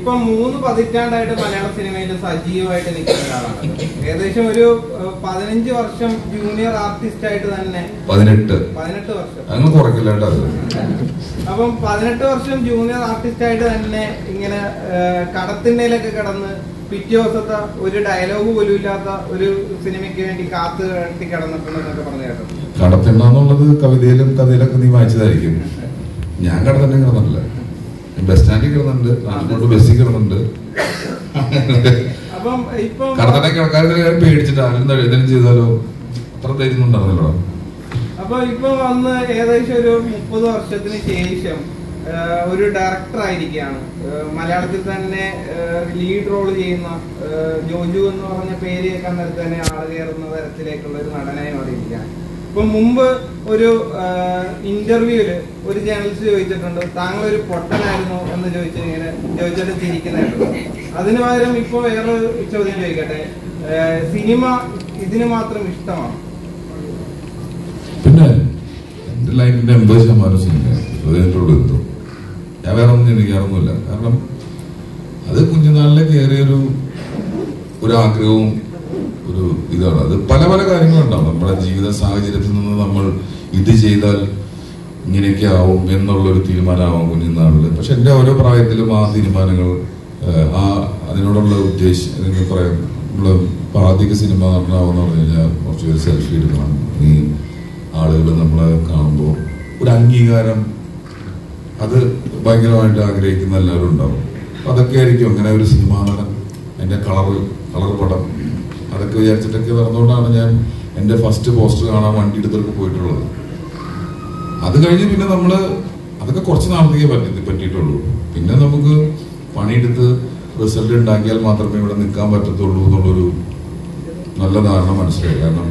ഇപ്പൊ 3 പതിറ്റാണ്ടായിട്ട് മലയാള സിനിമയിൽ സജീവമായിട്ട് നിൽക്കുന്ന ഒരാളാണ്. ഏകദേശം ഒരു 15 വർഷം ജൂനിയർ ആർട്ടിസ്റ്റ് ആയിട്ട് തന്നെ 18 വർഷം. അപ്പം 18 വർഷം ജൂനിയർ ആർട്ടിസ്റ്റ് ആയിട്ട് തന്നെ ഇങ്ങനെ കടത്തിണ്ടയിലൊക്കെ കിടന്ന് പിറ്റേ ദിവസത്തെ ഒരു ഡയലോഗ് പോലും ഇല്ലാത്ത ഒരു സിനിമയ്ക്ക് വേണ്ടി കാത്തു കെട്ടി കിടന്നിട്ടുണ്ടെന്നൊക്കെ പറഞ്ഞു കേട്ടോ. കടത്തിണ്ടെന്നുള്ളത് കവിതയിലും കഥയിലൊക്കെ നീ വായിച്ചതായിരിക്കും. ഞാൻ കടത്തന്നെ കിടന്നിട്ടില്ല. ബസ് സ്റ്റാൻഡിൽ കിടന്നുണ്ട്, ട്രാൻസ്പോർട്ട് ബസ്സിൽ കിടന്നുണ്ട്. അപ്പം ഇപ്പൊ കടത്തന്നെ കിടക്കാതെ പേടിച്ചിട്ട് ആരും എഴുതലും ചെയ്താലോ അത്ര ധൈര്യം ഉണ്ടായിരുന്നല്ലോ. അപ്പൊ ഇപ്പൊ വന്ന് ഏകദേശം ഒരു 30 വർഷത്തിന് ശേഷം ഒരു ഡയറക്ടർ ആയിരിക്കുകയാണ്. മലയാളത്തിൽ തന്നെ ലീഡ് റോൾ ചെയ്യുന്ന ജോജു എന്ന് പറഞ്ഞ പേര് കേൾക്കാൻ നേരത്തെ തന്നെ ആള് കയറുന്ന തരത്തിലേക്കുള്ള ഒരു നടനായി മാറിയിരിക്കുകയാണ്. ഇപ്പൊ മുമ്പ് ഒരു ഇന്റർവ്യൂല് ഒരു ജേർണലിസ്റ്റ് ചോദിച്ചിട്ടുണ്ട്, താങ്കൾ ഒരു പൊട്ടനായിരുന്നു എന്ന് ചോദിച്ചിട്ട് ചിരിക്കുന്നതായിരുന്നു. അതിന് പകരം ഇപ്പൊ വേറെ ചോദ്യം ചോദിക്കട്ടെ, സിനിമ ഇതിന് മാത്രം ഇഷ്ടമാണ്? പിന്നെ എന്റെ ലൈഫിന്റെ 80% സിനിമ ഹൃദയത്തോട് എത്തും. ഞാൻ വേറെ ഒന്നും ചിന്തിക്കാറൊന്നുമില്ല. കാരണം അത് കുഞ്ഞുനാളിലെ കയറിയൊരു ആഗ്രഹവും ഒരു ഇതാണ്. അത് പല പല കാര്യങ്ങളുണ്ടാവും. നമ്മുടെ ജീവിത സാഹചര്യത്തിൽ നിന്ന് നമ്മൾ ഇത് ചെയ്താൽ ഇങ്ങനെയൊക്കെ ആവും എന്നുള്ളൊരു തീരുമാനമാവും കുഞ്ഞുനാളിൽ. പക്ഷെ എന്റെ ഓരോ പ്രായത്തിലും ആ തീരുമാനങ്ങൾ അതിനോടുള്ള ഉദ്ദേശം പറയാം. നമ്മള് ആദ്യ സിനിമ നടനാവെന്ന് പറഞ്ഞു കഴിഞ്ഞാൽ കുറച്ച് സെൽഫി എടുക്കണം, ഈ ആളുകൾ നമ്മളെ കാണുമ്പോൾ ഒരു അംഗീകാരം അത് ഭയങ്കരമായിട്ട് ആഗ്രഹിക്കുന്ന എല്ലാവരും ഉണ്ടാവും. അതൊക്കെ ആയിരിക്കും അങ്ങനെ ഒരു സിനിമ നടൻ, എൻ്റെ കളർ പടം അതൊക്കെ വിചാരിച്ചിട്ടൊക്കെ നടന്നുകൊണ്ടാണ് ഞാൻ എൻ്റെ ഫസ്റ്റ് പോസ്റ്റർ കാണാൻ വണ്ടി എടുത്തൊക്കെ പോയിട്ടുള്ളത്. അത് കഴിഞ്ഞ് പിന്നെ നമ്മള് അതൊക്കെ കുറച്ച് നാളത്തേക്കേ പറ്റിയിട്ടുള്ളൂ. പിന്നെ നമുക്ക് പണിയെടുത്ത് റിസൾട്ട് ഉണ്ടാക്കിയാൽ മാത്രമേ ഇവിടെ നിൽക്കാൻ പറ്റത്തുള്ളൂ എന്നുള്ളൊരു നല്ല ധാരണ മനസ്സിലായി. കാരണം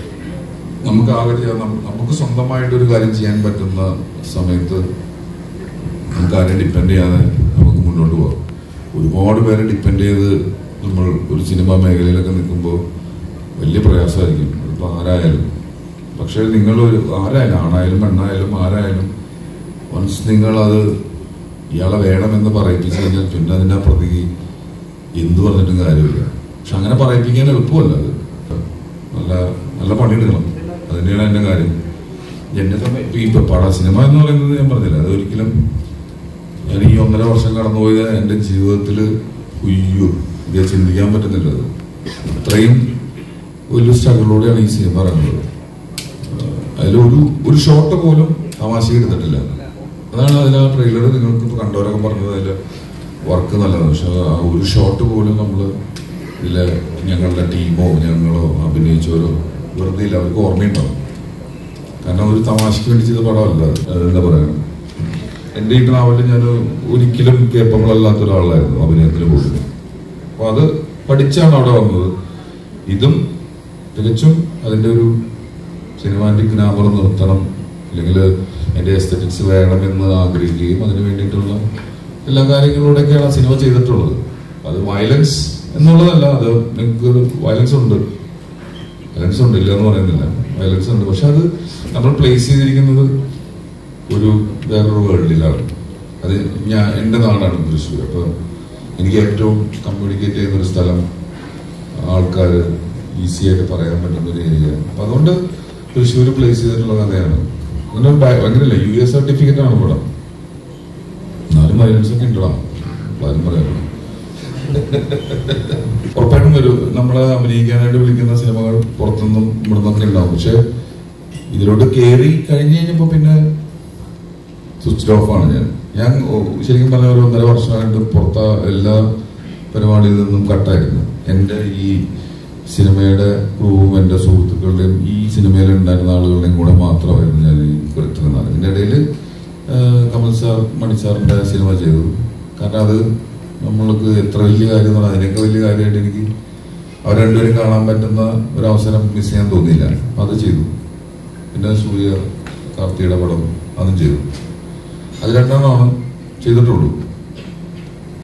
നമുക്ക് സ്വന്തമായിട്ടൊരു കാര്യം ചെയ്യാൻ പറ്റുന്ന സമയത്ത് നമുക്ക് ആരെയും ഡിപ്പെൻഡ് ചെയ്യാതെ നമുക്ക് മുന്നോട്ട് പോകാം. ഒരുപാട് പേരെ ഡിപ്പെൻഡ് ചെയ്ത് നമ്മൾ ഒരു സിനിമാ മേഖലയിലൊക്കെ നിൽക്കുമ്പോൾ വലിയ പ്രയാസമായിരിക്കും. ഇപ്പം ആരായാലും. പക്ഷെ നിങ്ങൾ ആരായാലും, ആണായാലും പെണ്ണായാലും ആരായാലും, വൺസ് നിങ്ങളത് ഇയാളെ വേണമെന്ന് പറയിപ്പിച്ചു കഴിഞ്ഞാൽ പിന്നെ അതിൻ്റെ പ്രതിക്ക് എന്ത് പറഞ്ഞിട്ടും കാര്യമില്ല. പക്ഷെ അങ്ങനെ പറയിപ്പിക്കാൻ എളുപ്പമല്ല. അത് നല്ല നല്ല പണിയെടുക്കണം. അതിൻ്റെയാണ് എൻ്റെ കാര്യം. എന്നെ സമയം ഇപ്പം സിനിമ എന്ന് പറയുന്നത് ഞാൻ പറഞ്ഞില്ല, അതൊരിക്കലും ഞാൻ ഈ 1.5 വർഷം കടന്നുപോയത് എൻ്റെ ജീവിതത്തിൽ ഇത് ചിന്തിക്കാൻ പറ്റുന്നില്ല. അത് അത്രയും വലിയ സ്ട്രഗിളിലൂടെയാണ് ഈ സിനിമ ഇറങ്ങുന്നത്. അതിലൊരു ഷോട്ട് പോലും തമാശ എടുത്തിട്ടില്ല. അതാണ് അതിൽ ആ ട്രെയിലർ നിങ്ങൾക്ക് ഇപ്പോൾ കണ്ടവരൊക്കെ പറഞ്ഞത് അതിൽ വർക്ക് നല്ലതാണ്. പക്ഷെ ആ ഒരു ഷോട്ട് പോലും നമ്മൾ ഇതിൽ ഞങ്ങളുടെ ടീമോ ഞങ്ങളോ അഭിനയിച്ചവരോ വെറുതെ ഇല്ല, അവർക്ക് ഓർമ്മയുണ്ടാവും. കാരണം ഒരു തമാശയ്ക്ക് വേണ്ടി ചെയ്ത പടമല്ല. എന്താ പറയുക, എൻ്റെ ഈ ട്രാവലിൽ ഞാൻ ഒരിക്കലും കേപ്പബിൾ അല്ലാത്ത ഒരാളായിരുന്നു അഭിനയത്തിന് പോകുന്നത്. അപ്പോൾ അത് പഠിച്ചാണ് അവിടെ വന്നത്. ഇതും തികച്ചും അതിൻ്റെ ഒരു സിനിമാറ്റിക് ഗ്രാമർ നിർത്തണം, അല്ലെങ്കിൽ എൻ്റെ എസ്തറ്റിക്സ് വേണമെന്ന് ആഗ്രഹിക്കുകയും അതിന് വേണ്ടിയിട്ടുള്ള എല്ലാ കാര്യങ്ങളിലൂടെയൊക്കെയാണ് സിനിമ ചെയ്തിട്ടുള്ളത്. അത് വയലൻസ് എന്നുള്ളതല്ല, അത് നിങ്ങൾക്ക് വയലൻസ് ഉണ്ട് ഇല്ല എന്ന് പറയുന്നില്ല, വയലൻസ് ഉണ്ട്. പക്ഷെ അത് നമ്മൾ പ്ലേസ് ചെയ്തിരിക്കുന്നത് ഒരു വേറൊരു വേൾഡിലാണ്. അത് എൻ്റെ നാടാണ് തൃശ്ശൂർ. അപ്പോൾ എനിക്ക് ഏറ്റവും കമ്മ്യൂണിക്കേറ്റ് ചെയ്യുന്നൊരു സ്ഥലം, ആൾക്കാർ ഈസി ആയിട്ട് പറയാൻ പറ്റുന്ന ഒരു ഏരിയ. അപ്പം അതുകൊണ്ട് തൃശ്ശൂർ പ്ലേസ് ചെയ്തിട്ടുള്ള കഥയാണ്. അങ്ങനെ ഭയങ്കരല്ല US സർട്ടിഫിക്കറ്റ് ആണ് പടം. എന്നാലും വയലൻസ് ഒക്കെ ഉണ്ടോ ആരും പറയാം. ഉറപ്പായിട്ടും നമ്മളെ അഭിനയിക്കാനായിട്ട് വിളിക്കുന്ന സിനിമകൾ പുറത്തുനിന്നും ഇവിടെ നിന്നൊക്കെ ഉണ്ടാവും. പക്ഷെ ഇതിലോട്ട് കയറി കഴിഞ്ഞ് കഴിഞ്ഞപ്പോൾ പിന്നെ സ്വിച്ച് ഓഫ് ആണ്. ഞാൻ ശരിക്കും പറഞ്ഞ ഒരു 1.5 വർഷമായിട്ട് പുറത്ത എല്ലാ പരിപാടിയിൽ നിന്നും കട്ടായിരുന്നു. എൻ്റെ ഈ സിനിമയുടെ ക്രൂവും എൻ്റെ സുഹൃത്തുക്കളുടെയും ഈ സിനിമയിൽ ഉണ്ടായിരുന്ന ആളുകളുടെയും കൂടെ മാത്രമായിരുന്നു ഞാൻ ഈ കുറിച്ചിരുന്നത്. ഇതിൻ്റെ ഇടയിൽ കമൽ സാർ, മണി സാറിൻ്റെ സിനിമ ചെയ്തു. കാരണം അത് നമ്മൾക്ക് എത്ര വലിയ കാര്യം എന്ന് പറഞ്ഞാൽ അതിനൊക്കെ വലിയ കാര്യമായിട്ട് എനിക്ക് അവർ രണ്ടുപേരും കാണാൻ പറ്റുന്ന ഒരവസരം മിസ് ചെയ്യാൻ തോന്നിയില്ല. അത് ചെയ്തു. പിന്നെ സൂര്യ കാർത്തിയുടെ പടം അതും ചെയ്തു. അത് 2 ചെയ്തിട്ടുള്ളൂ.